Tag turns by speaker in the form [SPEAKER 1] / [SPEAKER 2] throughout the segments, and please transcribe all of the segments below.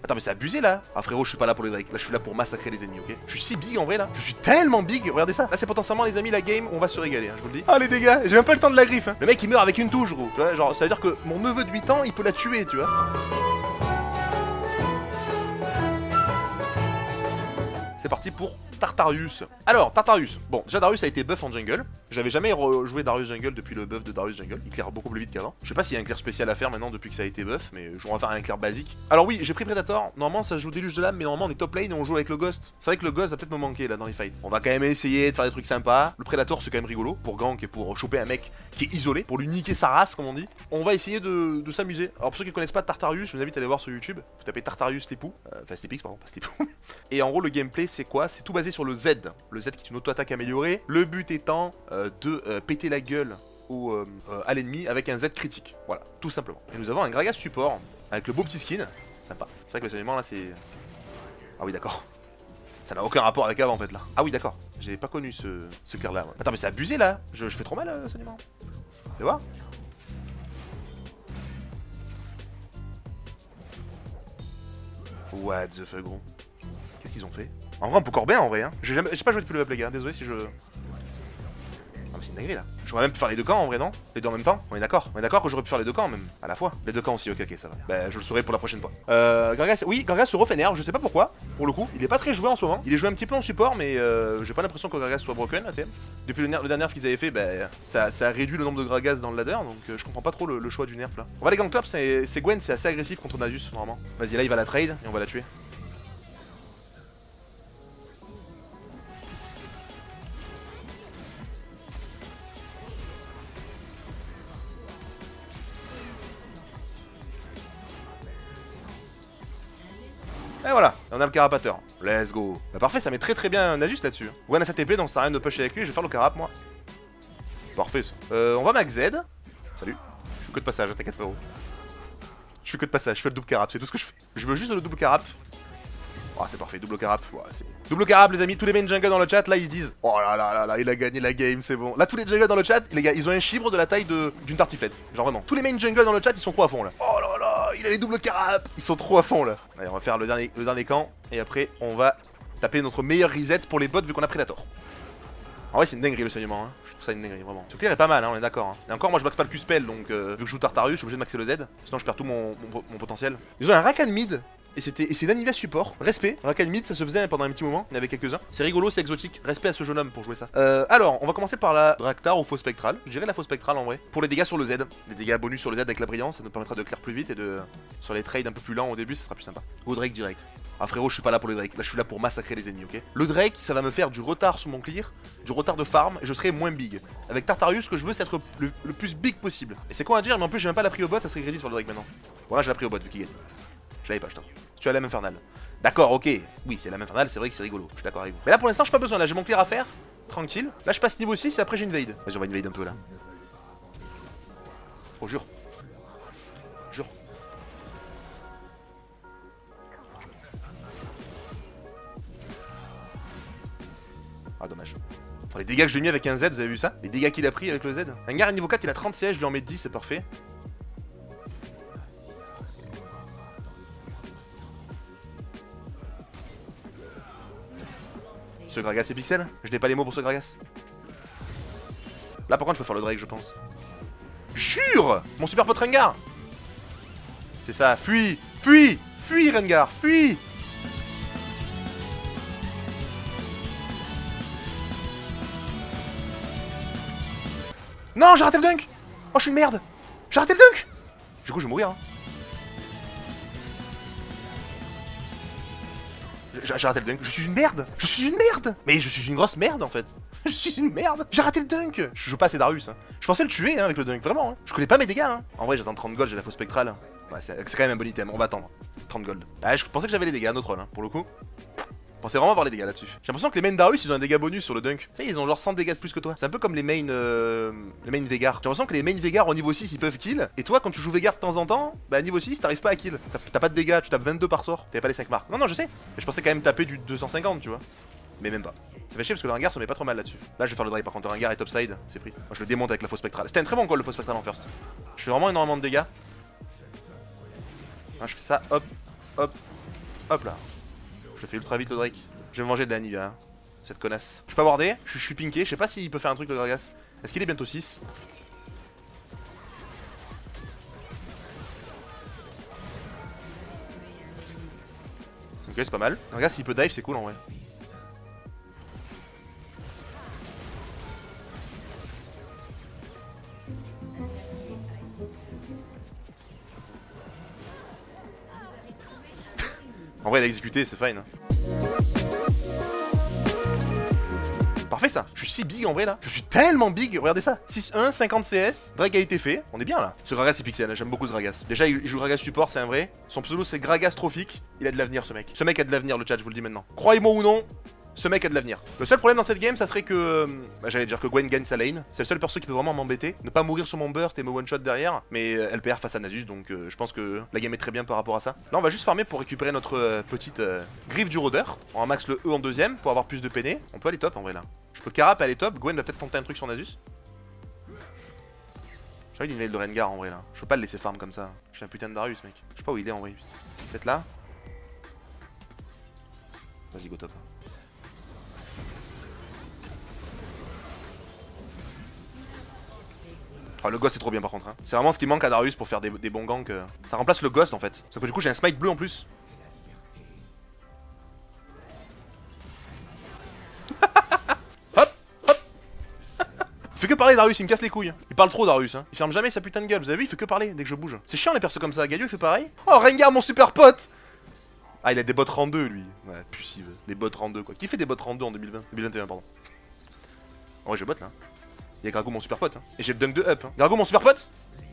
[SPEAKER 1] Attends mais c'est abusé là. Ah frérot je suis pas là pour les Drake, là je suis là pour massacrer les ennemis, ok. Je suis si big en vrai là, je suis tellement big, regardez ça. Là c'est potentiellement les amis la game, on va se régaler hein, je vous le dis. Ah les dégâts, j'ai même pas le temps de la griffe hein. Le mec il meurt avec une touche gros, tu vois, genre ça veut dire que mon neveu de 8 ans il peut la tuer tu vois. C'est parti pour Tartarius. Alors, Tartarius. Bon, déjà Darius a été buff en jungle. J'avais jamais rejoué Darius jungle depuis le buff de Darius jungle. Il claire beaucoup plus vite qu'avant. Je sais pas s'il y a un clair spécial à faire maintenant depuis que ça a été buff, mais je vais faire un clair basique. Alors oui, j'ai pris Predator. Normalement, ça joue déluge de l'âme, mais normalement on est top lane et on joue avec le Ghost. C'est vrai que le Ghost va peut-être me manquer là dans les fights. On va quand même essayer de faire des trucs sympas. Le Predator c'est quand même rigolo pour gank et pour choper un mec qui est isolé, pour lui niquer sa race comme on dit. On va essayer de s'amuser. Alors pour ceux qui ne connaissent pas Tartarius, je vous invite à aller voir sur YouTube. Vous tapez Tartarius Slipou, enfin Slipix pardon, pas Slipou. Et en gros le gameplay c'est quoi? C'est tout basé sur le Z. Le Z qui est une auto-attaque améliorée. Le but étant de péter la gueule à l'ennemi avec un Z critique. Voilà, tout simplement. Et nous avons un Gragas support avec le beau petit skin. Sympa. C'est vrai que le saignement là c'est... Ah oui d'accord. Ça n'a aucun rapport avec avant en fait là. Ah oui d'accord. J'ai pas connu ce clair là. Ouais. Attends mais c'est abusé là. Je fais trop mal le saignement. Tu vois? What the fuck gros. Qu'est-ce qu'ils ont fait? En vrai on peut encore bien en vrai hein. J'ai pas joué depuis le up les gars, désolé si je... Ah mais c'est une dinguerie là. J'aurais même pu faire les deux camps en vrai non? Les deux en même temps? On est d'accord que j'aurais pu faire les deux camps même. À la fois. Les deux camps aussi, ok ça va. Bah je le saurai pour la prochaine fois. Gragas, oui Gragas se refait nerf, je sais pas pourquoi. Pour le coup, il est pas très joué en ce moment. Il est joué un petit peu en support mais j'ai pas l'impression que Gragas soit broken ATM. Depuis le dernier nerf qu'ils avaient fait, bah ça a réduit le nombre de Gragas dans le ladder donc je comprends pas trop le choix du nerf là. On va les gank top, c'est Gwen, c'est assez agressif contre Nasus normalement. Vas-y là il va la trade et on va la tuer. Et voilà, on a le carapateur. Let's go. Bah parfait, ça met très bien Nasus là-dessus. Gwen a sa TP donc ça sert à rien de push avec lui, je vais faire le carap moi. Parfait ça. On va max Z. Salut. Je fais que de passage, t'inquiète frérot. Je fais que de passage, je fais le double carap, c'est tout ce que je fais. Je veux juste le double carap. Oh c'est parfait, double carap. Ouais, double carap les amis, tous les main jungle dans le chat là ils se disent oh là, il a gagné la game, c'est bon. Là tous les jungles dans le chat, les gars, ils ont un chibre de la taille d'une tartiflette. Genre vraiment. Tous les main jungle dans le chat ils sont trop à fond là. Oh là là, il a les doubles carap. Ils sont trop à fond là. Allez, on va faire le dernier camp et après on va taper notre meilleur reset pour les bots vu qu'on a Predator. En vrai c'est une dinguerie le saignement hein. Je trouve ça une dinguerie vraiment. Ce clair est pas mal hein, on est d'accord hein. Et encore moi je max pas le Q-spell donc vu que je joue Tartarius je suis obligé de maxer le Z. Sinon je perds tout mon potentiel. Ils ont un Rakan mid. Et c'est Naniva support. Respect. Rakan mid, ça se faisait pendant un petit moment. Il y en avait quelques-uns. C'est rigolo, c'est exotique. Respect à ce jeune homme pour jouer ça. Alors, on va commencer par la Draktar au faux spectral. Je dirais la faux spectral en vrai. Pour les dégâts sur le Z. Des dégâts bonus sur le Z avec la brillance. Ça nous permettra de clear plus vite et de. Sur les trades un peu plus lents au début, ça sera plus sympa. Go Drake direct. Ah frérot, je suis pas là pour les Drake. Là, je suis là pour massacrer les ennemis, ok? Le Drake, ça va me faire du retard sur mon clear, du retard de farm et je serai moins big. Avec Tartarius, ce que je veux, c'est être le plus big possible. Et c'est quoi à dire, mais en plus, j'ai même pas la pris au bot, ça serait greedy sur le Drake maintenant. Voilà, j'ai la pris au bot vu qu'il gagne. Je l'avais pas, putain. Tu as la même infernale. D'accord, ok. Oui, c'est la même infernale, c'est vrai que c'est rigolo. Je suis d'accord avec vous. Mais là, pour l'instant, j'ai pas besoin. Là, j'ai mon clear à faire. Tranquille. Là, je passe niveau 6 et après, j'ai une vade. Vas-y, on va invade un peu là. Oh, jure. Jure. Ah, dommage. Enfin, les dégâts que je lui ai mis avec un Z, vous avez vu ça? Les dégâts qu'il a pris avec le Z. Un gars à niveau 4, il a 30 CS, je lui en mets 10, c'est parfait. Ce Gragas est pixel? Je n'ai pas les mots pour ce Gragas. Là par contre je peux faire le Drake je pense. Jure! Mon super pote Rengar! C'est ça, fuis! Fuis! Fuis Rengar! Fuis! Non, j'ai raté le dunk! Oh je suis une merde! J'ai raté le dunk! Du coup je vais mourir hein. J'ai raté le dunk, je suis une merde. Je suis une merde. Mais je suis une grosse merde en fait. Je suis une merde. J'ai raté le dunk. Je joue pas assez Darius hein. Je pensais le tuer hein, avec le dunk, vraiment hein. Je connais pas mes dégâts hein. En vrai j'attends 30 gold, j'ai la fausse spectrale. Ouais c'est quand même un bon item, on va attendre. 30 gold. Ah je pensais que j'avais les dégâts, notre rôle hein, pour le coup. Je pensais vraiment avoir les dégâts là-dessus. J'ai l'impression que les mains Darius ils ont un dégât bonus sur le dunk. Tu sais ils ont genre 100 dégâts de plus que toi. C'est un peu comme les main Veigar. J'ai l'impression que les main Veigar au niveau 6 ils peuvent kill. Et toi quand tu joues Veigar de temps en temps, bah niveau 6 t'arrives pas à kill. T'as pas de dégâts, tu tapes 22 par sort. T'avais pas les 5 marques. Non je sais. Mais je pensais quand même taper du 250 tu vois. Mais même pas. Ça fait chier parce que le Rengar se met pas trop mal là-dessus. Là je vais faire le drive par contre, le Rengar est topside, c'est free. Moi je le démonte avec la fausse spectrale. C'était un très bon call le fausse spectrale en first. Je fais vraiment énormément de dégâts. Là, je fais ça, hop, hop, Hop là. Je le fais ultra vite le Drake. Je vais me venger de la Nivea, hein, cette connasse. Je peux warder, je suis pinké, je sais pas s'il peut faire un truc le Gragas. Est-ce qu'il est bientôt 6? Ok, c'est pas mal. Regarde s'il peut dive, c'est cool en vrai. En vrai, il a exécuté, c'est fine. Parfait ça. Je suis si big en vrai là. Je suis tellement big. Regardez ça. 6-1, 50 CS. Drag a été fait. On est bien là. Ce Gragas c'est pixel. J'aime beaucoup ce Gragas. Déjà, il joue Gragas support, c'est un vrai. Son pseudo c'est Gragas trophique. Il a de l'avenir ce mec. Ce mec a de l'avenir, le chat, je vous le dis maintenant. Croyez-moi ou non, ce mec a de l'avenir. Le seul problème dans cette game, ça serait que... j'allais dire que Gwen gagne sa lane. C'est le seul perso qui peut vraiment m'embêter. Ne pas mourir sur mon burst et me one-shot derrière. Mais elle perd face à Nasus, donc je pense que la game est très bien par rapport à ça. Là, on va juste farmer pour récupérer notre petite griffe du rôdeur. On va max le E en deuxième pour avoir plus de PN. On peut aller top en vrai là. Je peux carap aller top. Gwen va peut-être tenter un truc sur Nasus. J'ai envie d'une veille de Rengar en vrai là. Je peux pas le laisser farm comme ça. Je suis un putain de Darius, mec. Je sais pas où il est en vrai. Peut-être là. Vas-y, go top. Oh, le Ghost c'est trop bien par contre, hein. C'est vraiment ce qui manque à Darius pour faire des bons ganks. Ça remplace le Ghost en fait. Sauf que du coup j'ai un smite bleu en plus. Hop, hop. Il fait que parler Darius, il me casse les couilles. Il parle trop Darius, hein. Il ferme jamais sa putain de gueule, vous avez vu, il fait que parler dès que je bouge. C'est chiant les persos comme ça, Galio il fait pareil. Oh Rengar mon super pote. Ah il a des bots rang 2 lui. Ouais, pussive. Les bots rang 2 quoi. Qui fait des bots rang 2 en 2020 2021 pardon. En vrai j'ai bot là. Il y a Grago mon super pote, hein. Et j'ai le dunk de up, hein. Grago mon super pote.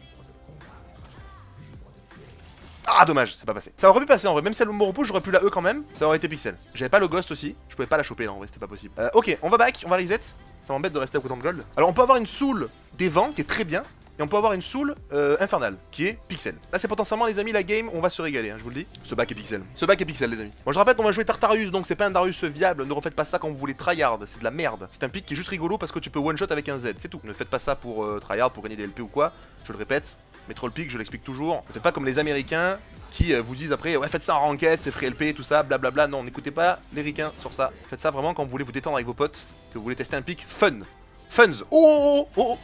[SPEAKER 1] Ah dommage, c'est pas passé. Ça aurait pu passer en vrai, même si elle me repousse, j'aurais pu la E quand même. Ça aurait été pixel. J'avais pas le ghost aussi, je pouvais pas la choper là en vrai, c'était pas possible. Ok, on va back, on va reset. Ça m'embête de rester à autant de gold. Alors on peut avoir une soul des vents qui est très bien. Et on peut avoir une soul infernale qui est pixel. Là c'est potentiellement les amis la game, on va se régaler, hein, je vous le dis. Ce back est pixel. Ce back est pixel les amis. Bon je rappelle qu'on va jouer Tartarus, donc c'est pas un Darius viable. Ne refaites pas ça quand vous voulez tryhard, c'est de la merde. C'est un pick qui est juste rigolo parce que tu peux one shot avec un Z, c'est tout. Ne faites pas ça pour tryhard, pour gagner des LP ou quoi. Je le répète, mais troll pick, je l'explique toujours. Ne faites pas comme les Américains qui vous disent après ouais faites ça en ranked, c'est free LP, tout ça, blablabla. Non, n'écoutez pas les ricains sur ça. Faites ça vraiment quand vous voulez vous détendre avec vos potes, que vous voulez tester un pick fun. Funs. Oh oh oh oh.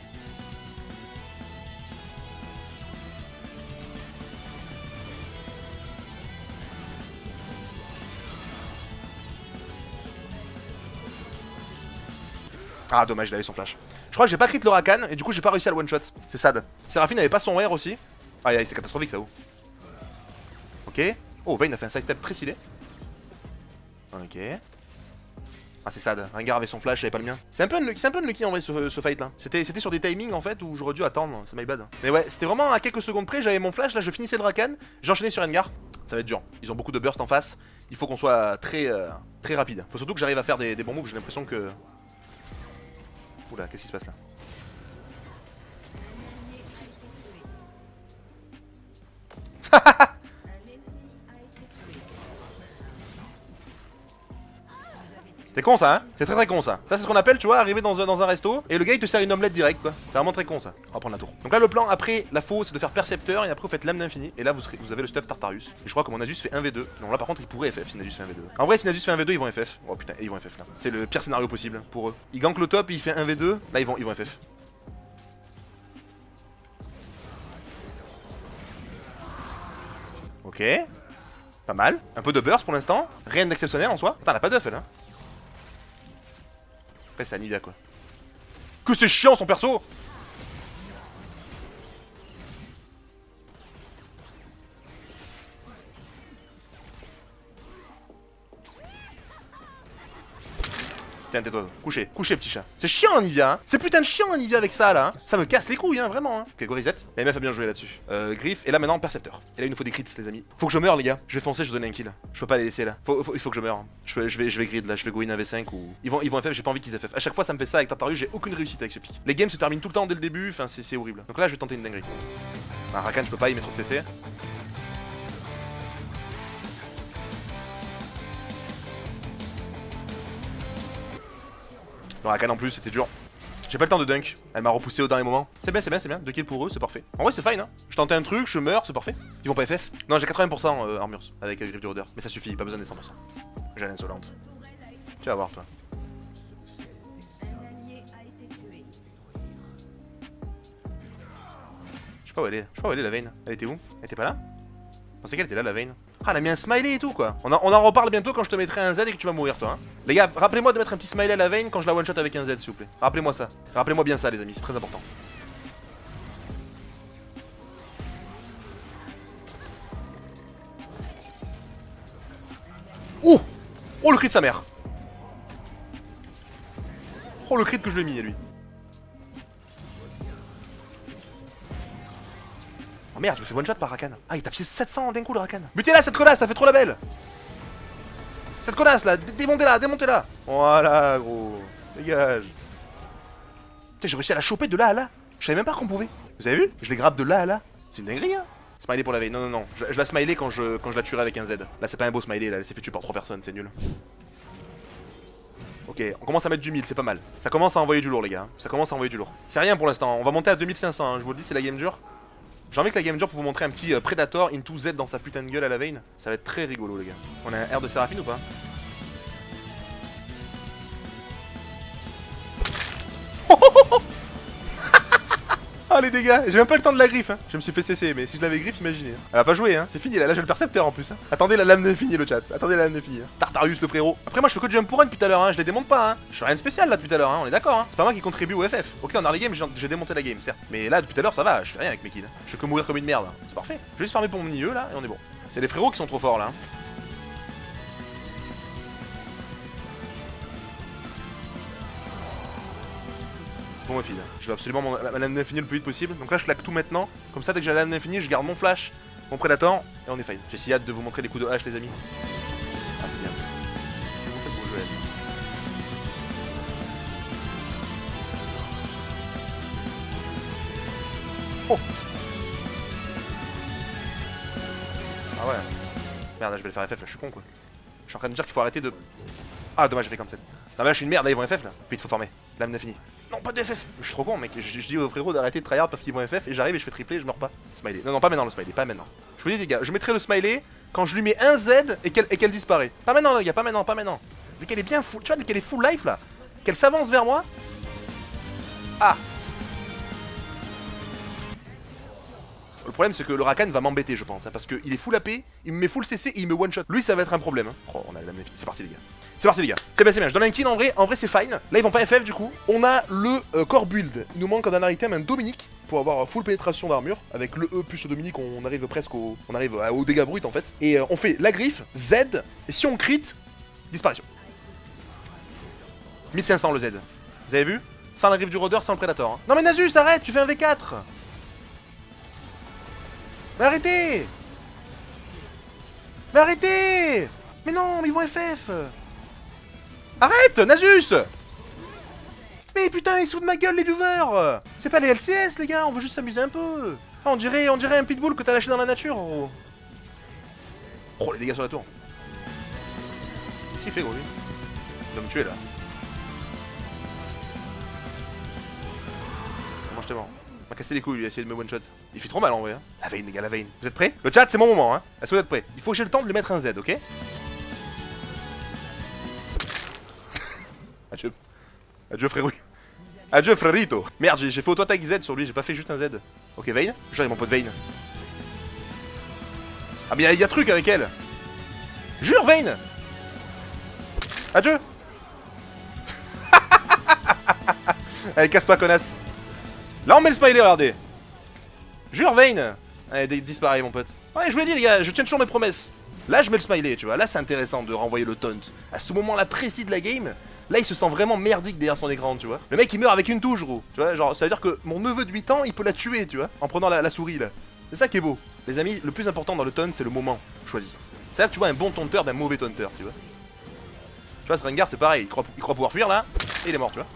[SPEAKER 1] Ah dommage, il avait son flash. Je crois que j'ai pas crit le Rakan et du coup j'ai pas réussi à le one shot. C'est sad. Séraphine n'avait pas son R aussi. Aïe aïe, c'est catastrophique ça. Ok. Oh, Vayne a fait un sidestep très stylé. Ok. Ah c'est sad, Rengar avait son flash, j'avais pas le mien. C'est un peu unlucky en vrai ce fight là. C'était sur des timings en fait où j'aurais dû attendre, c'est my bad. Mais ouais, c'était vraiment à quelques secondes près, j'avais mon flash, là je finissais le Rakan, j'enchaînais sur Rengar. Ça va être dur, ils ont beaucoup de burst en face. Il faut qu'on soit très rapide. Faut surtout que j'arrive à faire des bons moves, j'ai l'impression que... Oula, qu'est-ce qui se passe là? C'est con ça, hein? C'est très con ça. Ça c'est ce qu'on appelle, tu vois, arriver dans un resto et le gars il te sert une omelette direct quoi. C'est vraiment très con ça. On va prendre la tour. Donc là le plan après la faux c'est de faire percepteur et après vous faites lame d'infini et là vous avez le stuff Tartarus. Et je crois que mon Nasus fait 1v2. Non là par contre il pourrait FF si Nasus fait 1v2. En vrai si Nasus fait 1v2 ils vont FF. Oh putain, ils vont FF là. C'est le pire scénario possible pour eux. Ils gankent le top et il fait 1v2. Là ils vont FF. Ok. Pas mal. Un peu de burst pour l'instant. Rien d'exceptionnel en soi. Putain elle a pas d'œuf elle hein. Après c'est Anivia quoi. Que c'est chiant son perso. Tiens, tais-toi, couchez, petit chat. C'est chiant Anivia, hein. C'est putain de chiant Anivia avec ça là. Ça me casse les couilles, hein, vraiment. Hein. Ok, go reset. La MF a bien joué là-dessus. Griffe, et là maintenant percepteur. Et là il nous faut des crits, les amis. Faut que je meure, les gars. Je vais foncer, je vais donner un kill. Je peux pas les laisser là. Il faut que je meure. Je vais grid là, je vais go in 1v5 ou. Ils vont FF, j'ai pas envie qu'ils FF. À chaque fois ça me fait ça avec Tartarus, j'ai aucune réussite avec ce pic. Les games se terminent tout le temps dès le début, enfin c'est horrible. Donc là je vais tenter une dinguerie. Ah, Rakan, je peux pas y mettre trop de CC. Le Rakan en plus, c'était dur. J'ai pas le temps de dunk. Elle m'a repoussé au dernier moment. C'est bien, c'est bien, c'est bien. 2 kills pour eux, c'est parfait. En vrai, c'est fine, hein. Je tentais un truc, je meurs, c'est parfait. Ils vont pas FF. Non, j'ai 80% armures avec griffe du rôdeur. Mais ça suffit, pas besoin des 100%. J'ai l'insolente. Tu vas voir, toi. Je sais pas où elle est. Je sais pas où elle est, la Vayne. Elle était où? Elle était pas là? Je pensais qu'elle était là, la Vayne. Ah, elle a mis un smiley et tout, quoi. On en reparle bientôt quand je te mettrai un Z et que tu vas mourir, toi. Hein. Les gars, rappelez-moi de mettre un petit smiley à la Vayne quand je la one-shot avec un Z, s'il vous plaît. Rappelez-moi ça. Rappelez-moi bien ça, les amis, c'est très important. Oh! Oh, le crit de sa mère! Oh, le crit que je lui ai mis, à lui. Oh merde, je me fais one-shot par Rakan. Ah, il tape 700 d'un coup, le Rakan. Butez-la, cette connasse, ça fait trop la belle! Cette connasse là, démontez-la, démontez-la. Voilà, gros. Dégage. Putain, j'ai réussi à la choper de là à là. Je savais même pas qu'on pouvait. Vous avez vu? Je les grappe de là à là. C'est une dinguerie, hein. Smiley pour la veille. Non, non, non. Je la smiley quand je la tuerai avec un Z. Là, c'est pas un beau smiley, là. Elle s'est fait tuer par 3 personnes, c'est nul. Ok, on commence à mettre du 1000, c'est pas mal. Ça commence à envoyer du lourd, les gars. Ça commence à envoyer du lourd. C'est rien pour l'instant. On va monter à 2500, hein. Je vous le dis, c'est la game dure. J'ai envie que la game dure pour vous montrer un petit Predator into Z dans sa putain de gueule à la veine. Ça va être très rigolo, les gars. On a un R de Séraphine ou pas? Ah les dégâts, j'ai même pas le temps de la griffe, hein. Je me suis fait cesser, mais si je l'avais griffe, imaginez. Hein. Elle va pas jouer, hein. C'est fini, là j'ai le percepteur en plus. Hein. Attendez la lame de fini, le chat. Attendez la lame de fini. Hein. Tartarius, le frérot. Après, moi je fais que de jump pour run depuis tout à l'heure, hein. Je les démonte pas, hein. Je fais rien de spécial là depuis tout à l'heure, hein. On est d'accord, hein. C'est pas moi qui contribue au FF. Ok, on a les games, j'ai démonté la game, certes. Mais là, depuis tout à l'heure, ça va, je fais rien avec mes kills. Je fais que mourir comme une merde. Hein. C'est parfait. Je vais juste farmer pour mon milieu là et on est bon. C'est les frérots qui sont trop forts là. Hein. Bon ma fille, je veux absolument ma lame d'infini le plus vite possible. Donc là je claque tout maintenant. Comme ça dès que j'ai la lame d'infini je garde mon flash, mon Predator et on est fine. J'ai si hâte de vous montrer les coups de hache les amis. Ah c'est bien ça. Quel beau jeu. Oh. Ah ouais. Merde là je vais le faire FF là, je suis con quoi. Je suis en train de dire qu'il faut arrêter de... Ah dommage j'ai fait 57. Non mais là je suis une merde, là ils vont FF là. Puis il faut former. Lame d'infini. Non, pas de FF. Je suis trop con, mec. Je dis aux frérots d'arrêter de tryhard parce qu'ils vont FF et j'arrive et je fais tripler et je meurs pas. Smiley. Non, non, pas maintenant le smiley, pas maintenant. Je vous dis, les gars, je mettrai le smiley quand je lui mets un Z et qu'elle disparaît. Pas maintenant, les gars, pas maintenant, pas maintenant. Dès qu'elle est bien full, tu vois, dès qu'elle est full life là, qu'elle s'avance vers moi. Ah. Le problème, c'est que le Rakan va m'embêter, je pense, hein, parce qu'il est full AP, il me met full CC et il me one shot. Lui, ça va être un problème. Hein. Oh, on a la même. C'est parti, les gars. C'est parti les gars, c'est bien, c'est bien, je donne un kill en vrai c'est fine. Là ils vont pas FF du coup. On a le core build, il nous manque en dernier item un Dominique pour avoir full pénétration d'armure. Avec le E plus le Dominique on arrive presque au... On arrive au dégâts brut en fait. Et on fait la griffe, Z, et si on crit, disparition. 1500 le Z, vous avez vu? Sans la griffe du rôdeur, sans le Predator. Hein. Non mais Nasus, arrête, tu fais un V4. Mais arrêtez. Mais arrêtez. Mais non, mais ils vont FF. Arrête, Nasus. Mais putain, ils se foutent de ma gueule, les viewers. C'est pas les LCS, les gars, on veut juste s'amuser un peu. Ah, on dirait un pitbull que t'as lâché dans la nature, gros. Oh, les dégâts sur la tour. Qu'est-ce qu'il fait, gros, lui? Il va me tuer, là. Moi, je t'ai mort. Il m'a cassé les couilles, lui, a essayé de me one-shot. Il fait trop mal, en vrai. Hein. La veine, les gars, la veine. Vous êtes prêts? Le chat, c'est mon moment, hein. Est-ce que vous êtes prêts? Il faut que j'ai le temps de lui mettre un Z, ok? Adieu. Adieu frérot. Adieu frérito. Merde, j'ai fait auto-attaque Z sur lui, j'ai pas fait juste un Z. Ok, Vayne. Je mon pote Vayne. Ah mais y'a truc avec elle. Jure Vayne. Adieu. Allez, casse pas connasse. Là on met le smiley, regardez. Jure Vayne. Allez, disparaît mon pote. Ouais, je vous l'ai dit les gars, je tiens toujours mes promesses. Là je mets le smiley, tu vois, là c'est intéressant de renvoyer le taunt. À ce moment-là précis de la game, là il se sent vraiment merdique derrière son écran, tu vois. Le mec il meurt avec une touche, gros. Tu vois, genre ça veut dire que mon neveu de 8 ans il peut la tuer, tu vois, en prenant la souris là. C'est ça qui est beau. Les amis, le plus important dans le taunt c'est le moment choisi. C'est là que tu vois un bon taunteur d'un mauvais taunteur, tu vois. Tu vois, ce Rengar c'est pareil, il croit pouvoir fuir là, et il est mort, tu vois.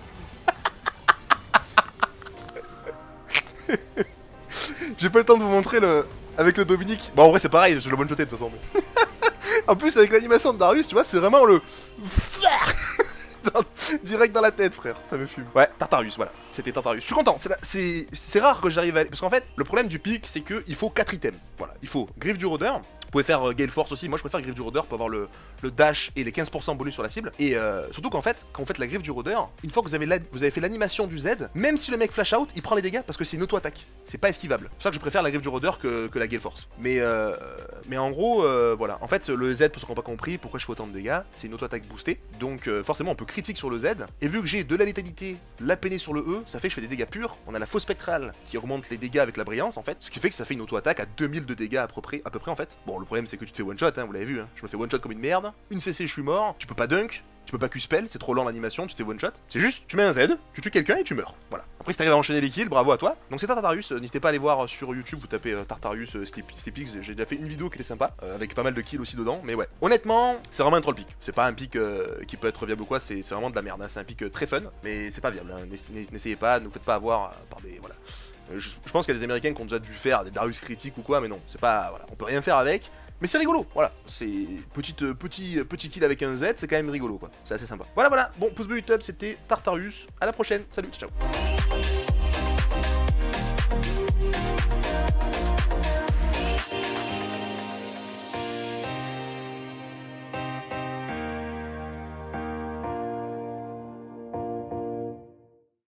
[SPEAKER 1] J'ai pas le temps de vous montrer le... avec le Dominique. Bon en vrai c'est pareil, je le one-shoté de toute façon. Mais... en plus avec l'animation de Darius, tu vois, c'est vraiment le... Direct dans la tête, frère, ça me fume. Ouais, Tartarus, voilà, c'était Tartarus. Je suis content, c'est rare que j'arrive à aller. Parce qu'en fait, le problème du pic, c'est qu'il faut 4 items. Voilà, il faut Griffe du Rôdeur. Vous pouvez faire Gale Force aussi, moi je préfère Griffe du Rôdeur pour avoir le dash et les 15% bonus sur la cible. Et surtout qu'en fait, quand vous faites la Griffe du Rôdeur, une fois que vous avez fait l'animation du Z, même si le mec flash out, il prend les dégâts parce que c'est une auto-attaque. C'est pas esquivable. C'est pour ça que je préfère la Griffe du Rôdeur que la Gale Force. Mais en gros, voilà. En fait, le Z, pour ceux qui n'ont pas compris, pourquoi je fais autant de dégâts, c'est une auto-attaque boostée. Donc forcément, on peut critique sur le Z. Et vu que j'ai de la létalité, la peinée sur le E, ça fait que je fais des dégâts purs. On a la fausse spectrale qui augmente les dégâts avec la brillance en fait. Ce qui fait que ça fait une auto-attaque à 2000 de dégâts à peu près en fait. Bon, le problème c'est que tu te fais one shot, hein, vous l'avez vu, hein. Je me fais one shot comme une merde. Une CC, je suis mort. Tu peux pas dunk. Tu peux pas Q-spell, c'est trop lent l'animation, tu te fais one shot. C'est juste, tu mets un Z, tu tues quelqu'un et tu meurs. Voilà. Après, si t'arrives à enchaîner les kills, bravo à toi. Donc c'est Tartarus, n'hésitez pas à aller voir sur YouTube, vous tapez Tartarus, Sleepix, j'ai déjà fait une vidéo qui était sympa, avec pas mal de kills aussi dedans. Mais ouais, honnêtement, c'est vraiment un troll pick. C'est pas un pick qui peut être viable ou quoi, c'est vraiment de la merde. Hein. C'est un pick très fun, mais c'est pas viable. Hein. N'essayez pas, ne vous faites pas avoir par des. Voilà. Je pense qu'il y a des Américains qui ont déjà dû faire des Darius critiques ou quoi, mais non, c'est pas. Voilà, on peut rien faire avec. Mais c'est rigolo, voilà, c'est petit kill avec un Z, c'est quand même rigolo quoi, c'est assez sympa. Voilà, bon, pouce bleu YouTube, c'était Tartarus, à la prochaine, salut, ciao.